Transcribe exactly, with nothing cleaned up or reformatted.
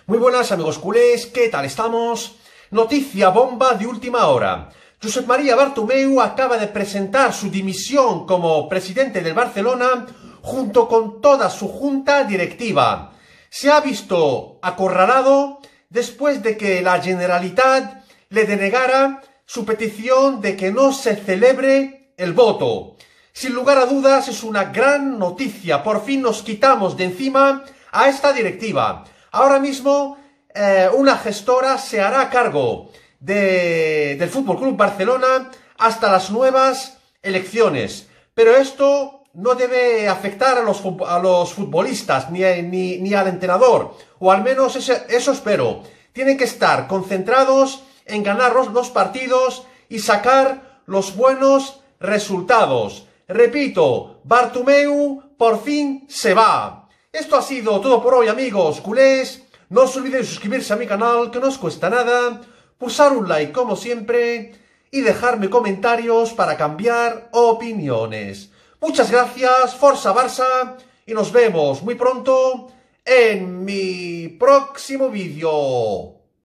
Muy buenas amigos culés, ¿qué tal estamos? Noticia bomba de última hora. Josep María Bartomeu acaba de presentar su dimisión como presidente del Barcelona junto con toda su junta directiva. Se ha visto acorralado después de que la Generalitat le denegara su petición de que no se celebre el voto. Sin lugar a dudas es una gran noticia, por fin nos quitamos de encima a esta directiva. Ahora mismo eh, una gestora se hará cargo de, del Fútbol Club Barcelona hasta las nuevas elecciones. Pero esto no debe afectar a los, a los futbolistas ni, ni, ni al entrenador, o al menos ese, eso espero. Tienen que estar concentrados en ganar los, los partidos y sacar los buenos resultados. Repito, Bartomeu por fin se va. Esto ha sido todo por hoy, amigos culés. No os olvidéis de suscribirse a mi canal, que no os cuesta nada, pulsar un like como siempre y dejarme comentarios para cambiar opiniones. Muchas gracias, Forza Barça, y nos vemos muy pronto en mi próximo vídeo.